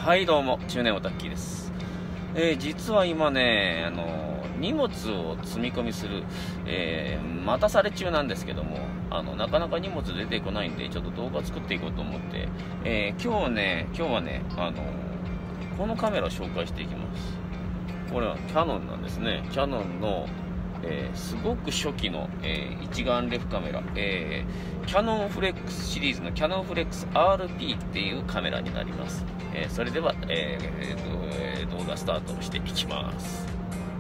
はいどうも、中年オタッキーです。実は今ね、荷物を積み込みする、待たされ中なんですけども、なかなか荷物出てこないんで、ちょっと動画作っていこうと思って、今日はね、このカメラを紹介していきます。これはキヤノンなんですね。キヤノンの、すごく初期の、一眼レフカメラ、キヤノンフレックスシリーズのキヤノンフレックス RP っていうカメラになります。それでは、動画スタートしていきます。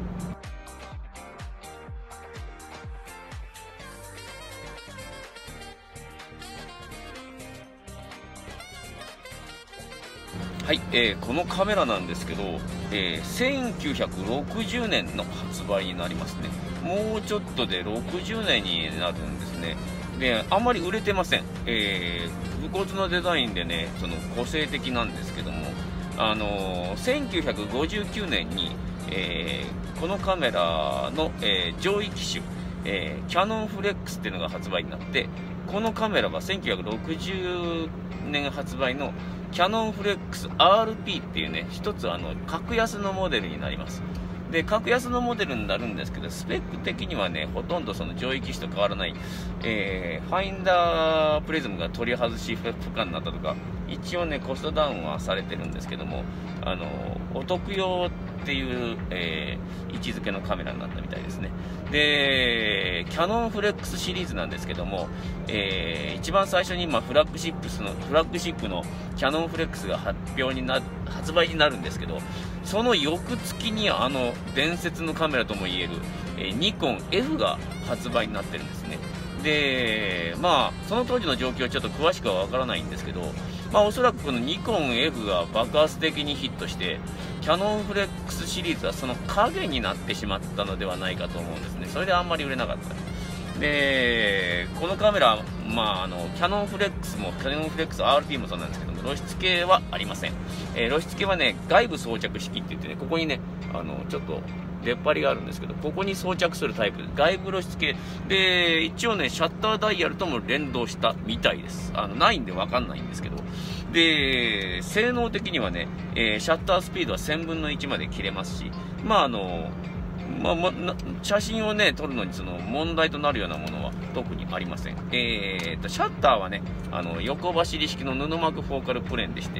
はい、このカメラなんですけど、1960年の発売になりますね。もうちょっとで60年になるんですね。で、あんまり売れてません。武骨のデザインでね、その個性的なんですけども、1959年に、このカメラの、上位機種、キヤノンフレックスっていうのが発売になって、このカメラが1960年発売のキヤノンフレックス RP っていうね、一つ格安のモデルになります。で、格安のモデルになるんですけど、スペック的にはね、ほとんどその上位機種と変わらない、ファインダープリズムが取り外し不可になったとか、一応ね、コストダウンはされてるんですけども、お得用っていう、位置づけのカメラになったみたいですね。で、キヤノンフレックスシリーズなんですけども、一番最初にフラッグシップのキヤノンフレックスが発売になるんですけど、その翌月に伝説のカメラともいえる、ニコン F が発売になってるんですね。で、その当時の状況はちょっと詳しくはわからないんですけど、おそらくこのニコン F が爆発的にヒットして、キヤノンフレックスシリーズはその影になってしまったのではないかと思うんですね。それであんまり売れなかった。で、このカメラ、キヤノンフレックスも、キヤノンフレックス RP もそうなんですけども、露出系はありません。露出系はね、外部装着式って言ってね、ここにね、ちょっと、出っ張りがあるんですけど、ここに装着するタイプ、外部露出系。で、一応ね、シャッターダイヤルとも連動したみたいです。ないんでわかんないんですけど。で、性能的にはね、シャッタースピードは1000分の1まで切れますし、写真をね、撮るのにその問題となるようなものは特にありません。シャッターはね、横走り式の布膜フォーカルプレーンでして、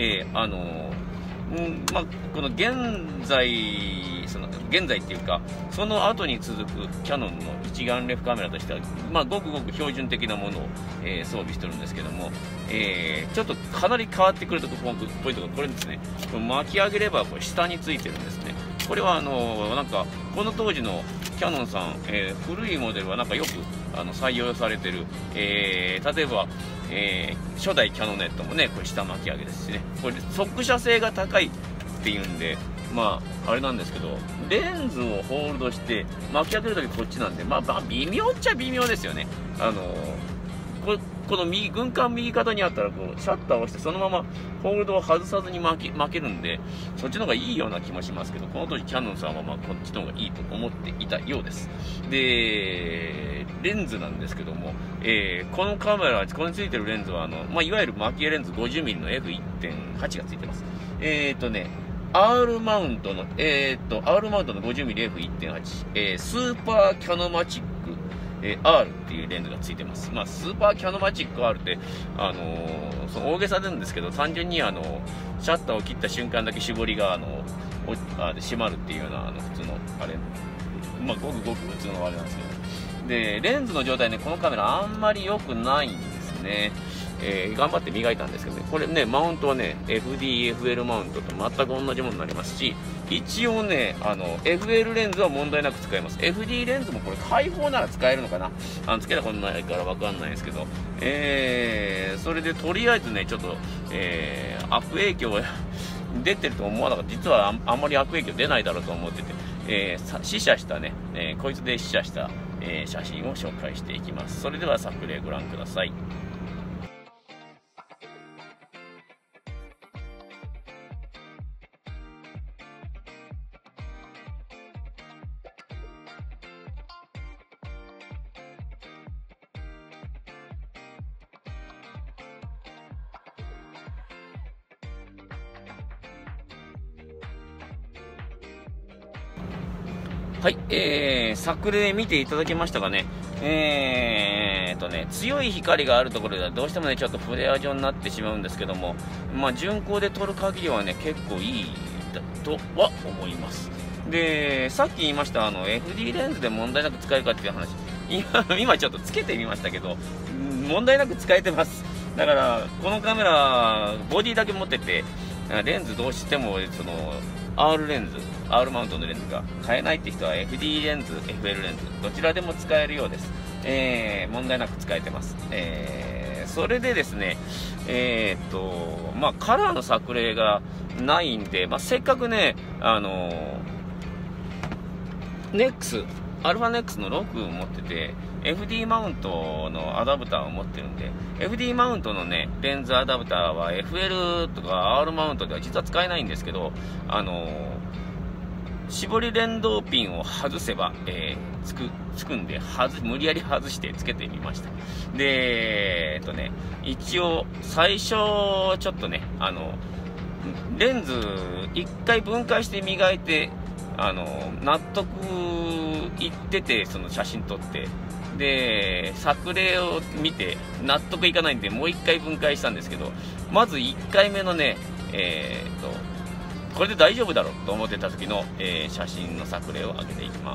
この現在っていうか、その後に続くキヤノンの一眼レフカメラとしては、ごくごく標準的なものを、装備してるんですけども、ちょっとかなり変わってくるポイントがこれですね。巻き上げレバー、これ下についてるんですね。これはこの当時のキヤノンさん、古いモデルはよく採用されてる、例えば、初代キヤノネットもね、これ下巻き上げですしね、これ速射性が高いっていうんで、あれなんですけど、レンズをホールドして巻き上げるときこっちなんで、微妙っちゃ微妙ですよね。この軍艦右肩にあったらシャッターを押してそのままホールドを外さずに巻けるんで、そっちの方がいいような気もしますけど、この当時キヤノンさんはこっちの方がいいと思っていたようです。で、レンズなんですけども、このカメラ、ここについてるレンズはいわゆる巻きレンズ 50mm の F1.8 がついてます。R マウントの 50mmF1.8、スーパーキャノマチックR っていうレンズがついてます。スーパーキャノマチック Rって、その大げさなんですけど、単純にシャッターを切った瞬間だけ絞りが閉まるっていうような普通のあれ、ごくごく普通のあれなんですけど、でレンズの状態ね、このカメラあんまり良くないんですね。頑張って磨いたんですけどね、これね、マウントはね FD、FL マウントと全く同じものになりますし、一応ねFL レンズは問題なく使えます。 FD レンズもこれ開放なら使えるのかな、つけたことないから分かんないですけど、それでとりあえずね、ちょっと、悪影響が出てると思わなかった。実はあんまり悪影響出ないだろうと思ってて、試写したね、こいつで試写した、写真を紹介していきます。それでは作例ご覧ください。 はい、作例見ていただけましたかね。強い光があるところではどうしてもね、ちょっとフレア状になってしまうんですけども、まあ、順光で撮る限りはね、結構いいとは思います。で、さっき言いました、FD レンズで問題なく使えるかっていう話、今ちょっとつけてみましたけど、問題なく使えてます。だから、このカメラ、ボディだけ持ってて、レンズどうしても、R レンズ、R マウントのレンズが買えないって人は FD レンズ、FL レンズ、どちらでも使えるようです。問題なく使えてます。それでですね、まあ、カラーの作例がないんで、まあ、せっかくね、ネックス、アルファネックスの6を持ってて、FD マウントのアダプターを持ってるんで、FD マウントのね、レンズアダプターは FL とか R マウントでは実は使えないんですけど、絞り連動ピンを外せば、つくんで、無理やり外してつけてみました。で、一応、最初、ちょっとね、レンズ一回分解して磨いて、納得いってて、その写真撮って、で、作例を見て、納得いかないんで、もう一回分解したんですけど、まず1回目のね、これで大丈夫だろうと思ってた時の、写真の作例を上げていきます。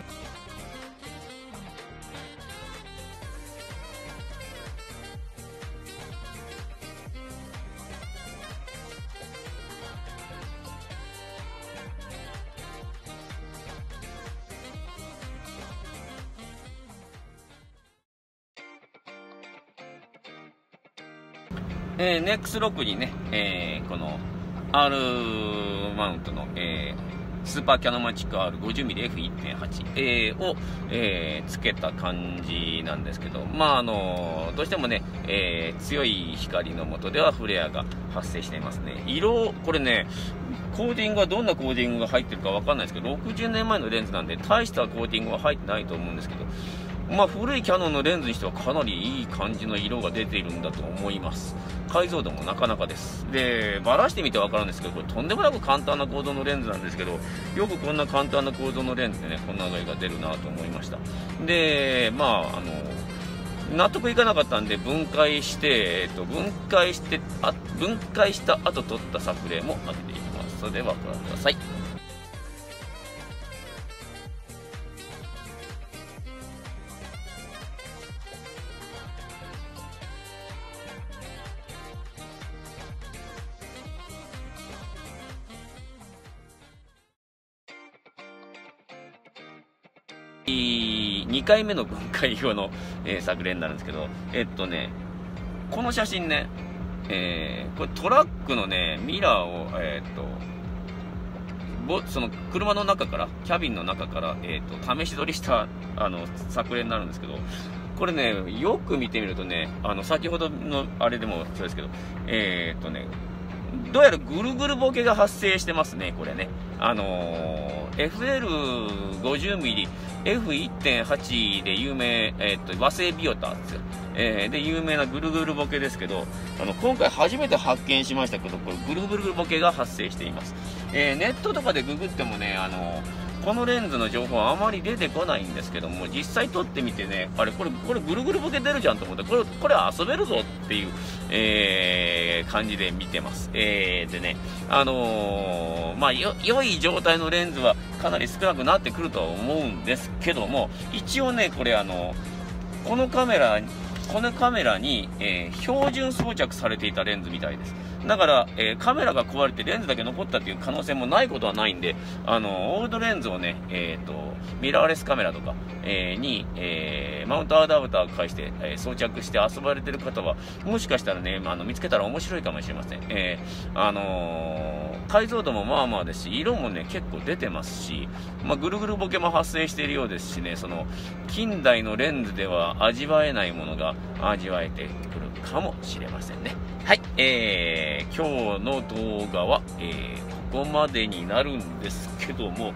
ネックス6にね、この R マウントの、スーパーキャノマチック R50mmF1.8、を、つけた感じなんですけど、まあどうしてもね、強い光の下ではフレアが発生していますね。これね、コーティングはどんなコーティングが入ってるかわかんないですけど、60年前のレンズなんで大したコーティングは入ってないと思うんですけど、まあ古いキヤノンのレンズにしてはかなりいい感じの色が出ているんだと思います。解像度もなかなかです。で、バラしてみてわかるんですけど、これとんでもなく簡単な構造のレンズなんですけど、よくこんな簡単な構造のレンズでね、こんな具合が出るなと思いました。で、まあ、納得いかなかったんで分解して、分解した後撮った作例も上げていきます。それではご覧ください。2回目の分解後の、作例になるんですけど、この写真ね、これトラックのね、ミラーを、その車の中から、キャビンの中から、試し撮りした、作例になるんですけど、これね、よく見てみるとね、先ほどのあれでもそうですけど、どうやらぐるぐるボケが発生してますね、これね。FL50mm F1.8 で有名、和製ビオタですよ。で、有名なぐるぐるボケですけど、今回初めて発見しましたけど、これぐるぐるボケが発生しています。ネットとかでググってもね、このレンズの情報はあまり出てこないんですけども、実際撮ってみてね、これぐるぐるボケ出るじゃんと思って、これ遊べるぞっていう、感じで見てます。でね、まあ、良い状態のレンズはかなり少なくなってくるとは思うんですけども、一応ね、これこのカメラに、標準装着されていたレンズみたいです。だから、カメラが壊れてレンズだけ残ったっていう可能性もないことはないんで、オールドレンズをね、ミラーレスカメラとか、に、マウントアダプターを介して、装着して遊ばれてる方は、もしかしたらね、見つけたら面白いかもしれません。解像度もまあまあですし、色もね、結構出てますし、ぐるぐるボケも発生しているようですしね、近代のレンズでは味わえないものが味わえてくるかもしれませんね。 はい、今日の動画は、ここまでになるんですけども、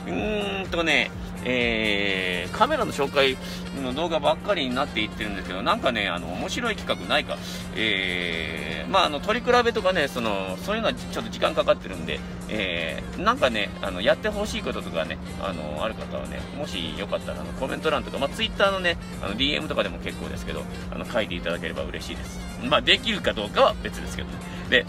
カメラの紹介の動画ばっかりになっていってるんですけど、なんかね、面白い企画ないか、取り比べとかね、そういうのはちょっと時間かかってるんで、なんかね、やってほしいこととかね、ある方はね、もしよかったら、コメント欄とか、Twitter のね、DM とかでも結構ですけど、書いていただければ嬉しいです。できるかどうかは別ですけどね。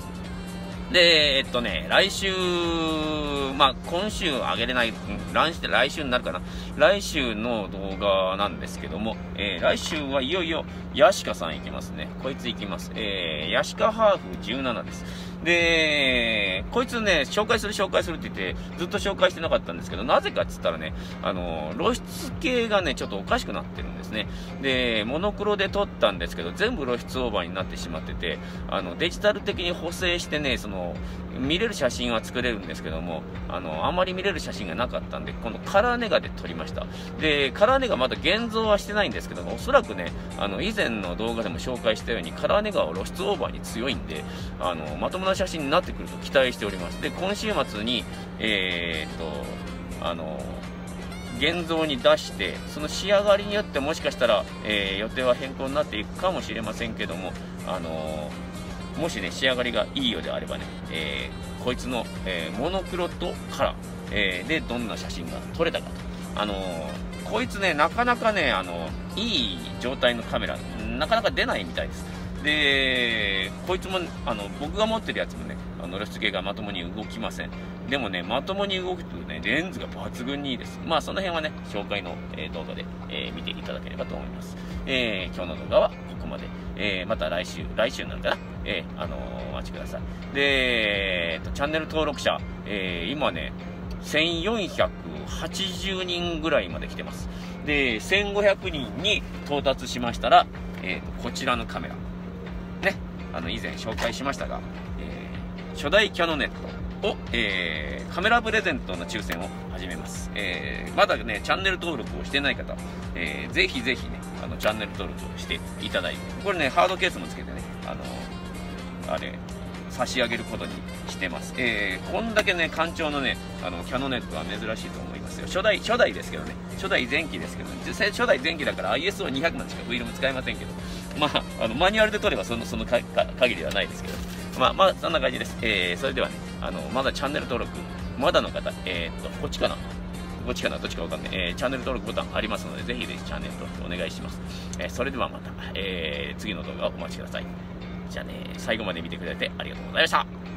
来週、今週上げれない、来週になるかな。来週の動画なんですけども、来週はいよいよ、ヤシカさん行きますね。こいつ行きます。ヤシカハーフ17です。で、こいつね、紹介するって言って、ずっと紹介してなかったんですけど、なぜかって言ったらね、露出系がね、ちょっとおかしくなってるんですね。で、モノクロで撮ったんですけど、全部露出オーバーになってしまってて、デジタル的に補正してね、見れる写真は作れるんですけども、あまり見れる写真がなかったんで、今度カラーネガで撮りました。で、カラーネガまだ現像はしてないんですけども、おそらくね、以前の動画でも紹介したように、カラーネガは露出オーバーに強いんで、まともな写真になってくると期待しております。で、今週末に、現像に出して、その仕上がりによってもしかしたら、予定は変更になっていくかもしれませんけども、もしね、仕上がりがいいようであればね、こいつの、モノクロとカラー、でどんな写真が撮れたかと。こいつね、なかなかね、いい状態のカメラ、なかなか出ないみたいです。で、こいつも、僕が持ってるやつもね、露出系がまともに動きません。でもね、まともに動くとね、レンズが抜群にいいです。その辺はね、紹介の、動画で、見ていただければと思います。今日の動画はここまで。また来週になるかな。お待ちください。で、チャンネル登録者、今ね、1480人ぐらいまで来てます。で、1500人に到達しましたら、こちらのカメラ。ね、以前紹介しましたが、初代キャノネットを、カメラプレゼントの抽選を始めます。まだね、チャンネル登録をしてない方、ぜひぜひね、チャンネル登録をしていただいて、これね、ハードケースもつけてね、差し上げることにしてます。こんだけね、艦長のね、キャノネットは珍しいと思いますよ。初代ですけどね、初代前期ですけどね、初代前期だから ISO200 なんしかフィルム使えませんけど、マニュアルで撮ればその限りはないですけど、そんな感じです。それではね、まだチャンネル登録、まだの方、こっちかなどっちかわかんない。チャンネル登録ボタンありますので、ぜひぜひチャンネル登録お願いします。それではまた、次の動画をお待ちください。じゃあね、最後まで見てくれてありがとうございました。